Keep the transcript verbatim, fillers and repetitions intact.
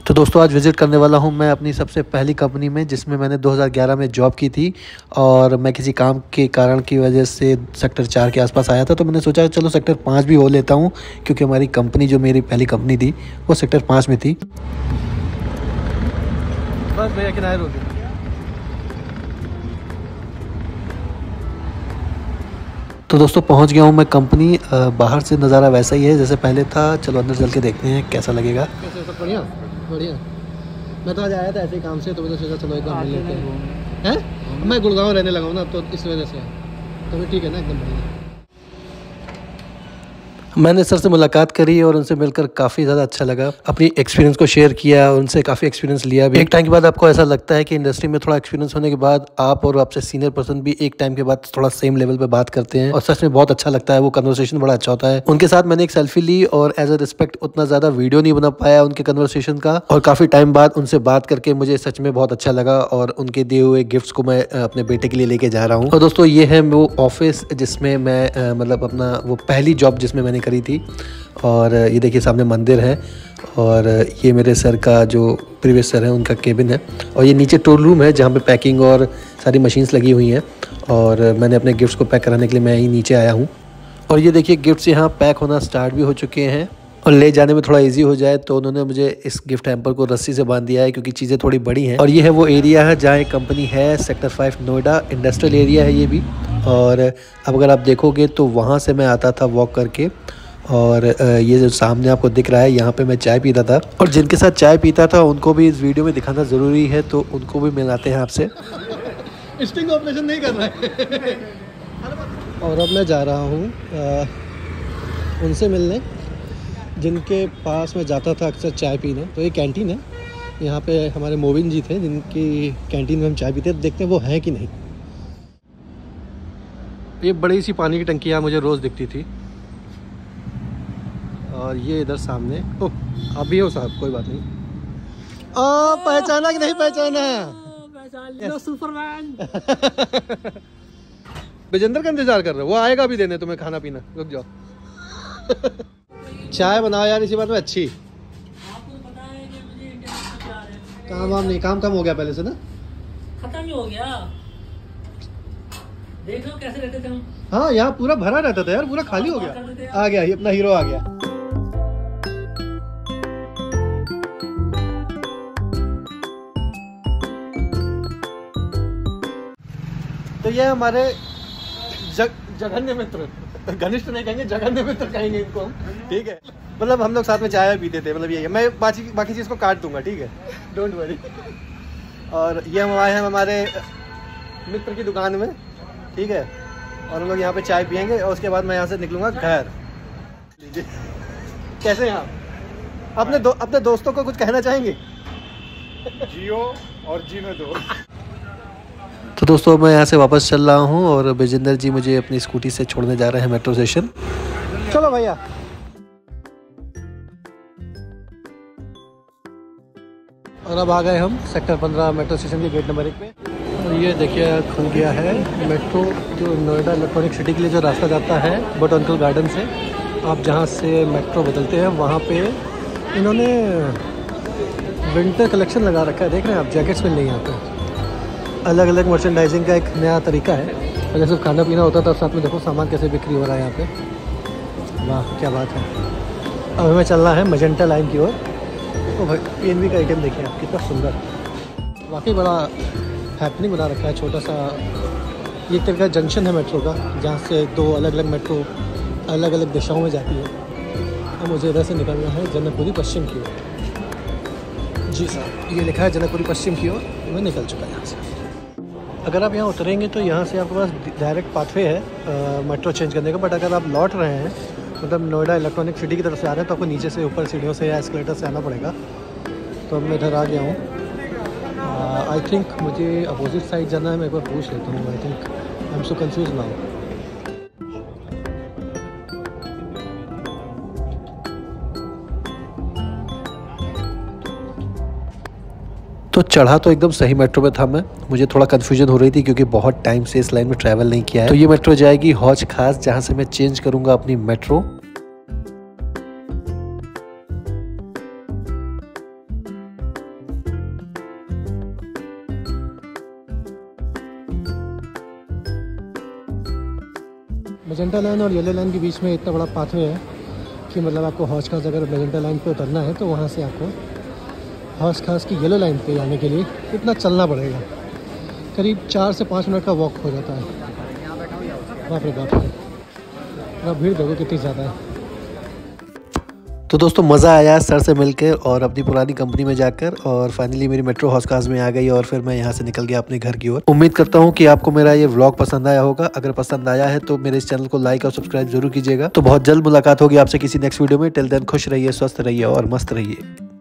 तो दोस्तों आज विज़िट करने वाला हूं मैं अपनी सबसे पहली कंपनी में, जिसमें मैंने दो हज़ार ग्यारह में जॉब की थी और मैं किसी काम के कारण की वजह से सेक्टर चार के आसपास आया था। तो मैंने सोचा चलो सेक्टर पाँच भी हो लेता हूं, क्योंकि हमारी कंपनी जो मेरी पहली कंपनी थी वो सेक्टर पाँच में थी। बस भैया किनारे रोक। तो दोस्तों पहुंच गया हूं मैं कंपनी। बाहर से नज़ारा वैसा ही है जैसे पहले था। चलो अंदर चल के देखते हैं कैसा लगेगा। बढ़िया बढ़िया। मैं तो आज आया था ऐसे ही काम से, तो मैंने सोचा चलो एक बार मिल लेते हैं। हैं? मैं गुड़गांव रहने लगा हूँ ना, तो इस वजह से तो ठीक है ना, एकदम बढ़िया। मैंने सर से मुलाकात करी और उनसे मिलकर काफ़ी ज़्यादा अच्छा लगा। अपनी एक्सपीरियंस को शेयर किया, उनसे काफ़ी एक्सपीरियंस लिया भी। एक टाइम के बाद आपको ऐसा लगता है कि इंडस्ट्री में थोड़ा एक्सपीरियंस होने के बाद आप और आपसे सीनियर पर्सन भी एक टाइम के बाद थोड़ा सेम लेवल पे बात करते हैं, और सच में बहुत अच्छा लगता है। वो कन्वर्सेशन बड़ा अच्छा होता है। उनके साथ मैंने एक सेल्फी ली और एज अ रिस्पेक्ट उतना ज़्यादा वीडियो नहीं बना पाया उनके कन्वर्सेशन का, और काफ़ी टाइम बाद उनसे बात करके मुझे सच में बहुत अच्छा लगा। और उनके दिए हुए गिफ्ट्स को मैं अपने बेटे के लिए लेके जा रहा हूँ। और दोस्तों ये है वो ऑफिस जिसमें मैं मतलब अपना वो पहली जॉब जिसमें मैंने करी थी। और ये देखिए सामने मंदिर है, और ये मेरे सर का जो प्रीवियस सर है उनका केबिन है। और ये नीचे टूल रूम है जहाँ पे पैकिंग और सारी मशीन्स लगी हुई हैं। और मैंने अपने गिफ्ट्स को पैक कराने के लिए मैं ही नीचे आया हूँ। और ये देखिए गिफ्ट्स यहाँ पैक होना स्टार्ट भी हो चुके हैं, और ले जाने में थोड़ा इजी हो जाए तो उन्होंने मुझे इस गिफ्ट हैम्पर को रस्सी से बांध दिया है, क्योंकि चीज़ें थोड़ी बड़ी हैं। और ये है वो एरिया है जहाँ एक कंपनी है, sector five Noida industrial area है ये भी। और अब अगर आप देखोगे तो वहाँ से मैं आता था वॉक करके, और ये जो सामने आपको दिख रहा है यहाँ पे मैं चाय पीता था। और जिनके साथ चाय पीता था उनको भी इस वीडियो में दिखाना ज़रूरी है, तो उनको भी मिलाते हैं आपसे। स्टिंग ऑपरेशन नहीं कर रहा है। और अब मैं जा रहा हूँ उनसे मिलने जिनके पास मैं जाता था अक्सर चाय पीने। तो ये कैंटीन है, यहाँ पे हमारे मोबिन जी थे जिनकी कैंटीन में हम चाय पीते। देखते हैं वो है कि नहीं। ये बड़ी सी पानी की टंकी यहाँ मुझे रोज़ दिखती थी। और ये इधर सामने, ओह आप भी हो साहब, कोई बात नहीं। आ, पहचाना कि नहीं पहचाना? पहचान सुपरमैन। विजेंद्र का इंतजार कर रहे हो, वो आएगा भी देने तुम्हें खाना पीना। रुक जाओ। चाय बनाओ यार इसी बात में अच्छी। आपको पता है कि मुझे इंटरनेट पे आ रहे हैं। काम वाम नहीं, काम कम हो गया पहले से ना, खत्म ही हो गया। देख लो कैसे रहते थे हम। हाँ यहाँ पूरा भरा रहता था यार, पूरा खाली हो गया। आ गया, ये अपना हीरो आ गया। तो ये हमारे जग, जघन्य मित्र, घनिष्ठ नहीं कहेंगे, जघन्य मित्र कहेंगे इनको हम, ठीक है। मतलब हम लोग साथ में चाय पीते थे, मतलब ये है। मैं बाकी बाकी चीज़ को काट दूंगा, ठीक है, डोंट वरी। और ये हम आए हैं हमारे मित्र की दुकान में, ठीक है। और हम लोग यहाँ पे चाय पियेंगे और उसके बाद मैं यहाँ से निकलूँगा घर। कैसे हैं आप? अपने दो, अपने दोस्तों को कुछ कहना चाहेंगे? जियो और जीने दो। तो दोस्तों मैं यहाँ से वापस चल रहा हूँ और विजेंद्र जी मुझे अपनी स्कूटी से छोड़ने जा रहे हैं मेट्रो स्टेशन। चलो भैया। और अब आ गए हम सेक्टर पंद्रह मेट्रो स्टेशन के गेट नंबर एक पे। और ये देखिए खुल गया है मेट्रो, जो नोएडा इलेक्ट्रॉनिक सिटी के लिए जो रास्ता जाता है बोटैनिकल गार्डन से। आप जहाँ से मेट्रो बदलते हैं वहाँ पे इन्होंने विंटर कलेक्शन लगा रखा है। देख रहे हैं आप, जैकेट्स मिल रही हैं यहाँ पे। अलग अलग मर्चेंडाइजिंग का एक नया तरीका है। पहले सिर्फ खाना पीना होता था, साथ में देखो सामान कैसे बिक्री हो रहा है यहाँ पे। वाह क्या बात है। अब हमें चलना है मजेंटा लाइन की ओर। तो भाई पीएनबी का आइटम देखिए आप, कितना सुंदर, वाकई बड़ा हैपनिंग बना रखा है। छोटा सा ये एक तरह का जंक्शन है मेट्रो का, जहाँ से दो अलग अलग मेट्रो अलग अलग दिशाओं में जाती है। अब मुझे इधर से निकलना है जनकपुरी पश्चिम की ओर। जी साहब, ये लिखा है जनकपुरी पश्चिम की ओर। मैं निकल चुका है यहाँ से। अगर आप यहाँ उतरेंगे तो यहाँ से आपके पास डायरेक्ट पाथवे है मेट्रो चेंज करने का। बट अगर आप लौट रहे हैं, मतलब नोएडा इलेक्ट्रॉनिक सिटी की तरफ से आ रहे हैं, तो आपको नीचे से ऊपर सीढ़ियों से या एस्केलेटर से आना पड़ेगा। तो अब मैं इधर आ गया हूँ। आई थिंक मुझे अपोजिट साइड जाना है। मैं एक बार पूछ लेता हूँ। I think I am so confuse now. तो चढ़ा तो एकदम सही मेट्रो में था मैं। मुझे थोड़ा कन्फ्यूजन हो रही थी क्योंकि बहुत टाइम से इस लाइन में ट्रैवल नहीं किया है। तो ये मेट्रो जाएगी हौज खास, जहाँ से मैं चेंज करूँगा अपनी मेट्रो। मेजेंटा लाइन और येलो लाइन के बीच में इतना बड़ा पाथवे है कि मतलब आपको हौज खास अगर मेजेंटा लाइन पे उतरना है तो वहाँ से आपको हौज खास की येलो लाइन पे जाने के लिए इतना चलना पड़ेगा। करीब चार से पाँच मिनट का वॉक हो जाता है। बाप रे बाप, अब भीड़ देखो कितनी ज़्यादा है। तो दोस्तों मज़ा आया सर से मिलकर और अपनी पुरानी कंपनी में जाकर, और फाइनली मेरी मेट्रो हौज खास में आ गई और फिर मैं यहाँ से निकल गया अपने घर की ओर। उम्मीद करता हूँ कि आपको मेरा ये व्लॉग पसंद आया होगा। अगर पसंद आया है तो मेरे इस चैनल को लाइक और सब्सक्राइब जरूर कीजिएगा। तो बहुत जल्द मुलाकात होगी आपसे किसी नेक्स्ट वीडियो में। टिल देन खुश रहिए, स्वस्थ रहिए और मस्त रहिए।